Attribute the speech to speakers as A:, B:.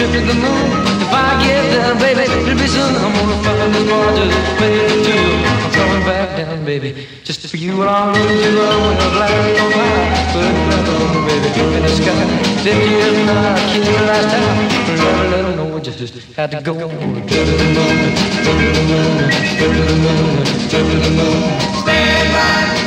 A: trip to the moon. If I get there, baby, it'll be soon. I'm gonna find this boy just maybe too. I'm coming back down, baby, just for you. And I'm gonna do a wing of light on fire. Put it down, baby, in the sky. 50 years now, I killed you last time. Never let them know we just had to go. Trip to the moon, trip to the moon, trip to the moon, trip to the moon. Stand by.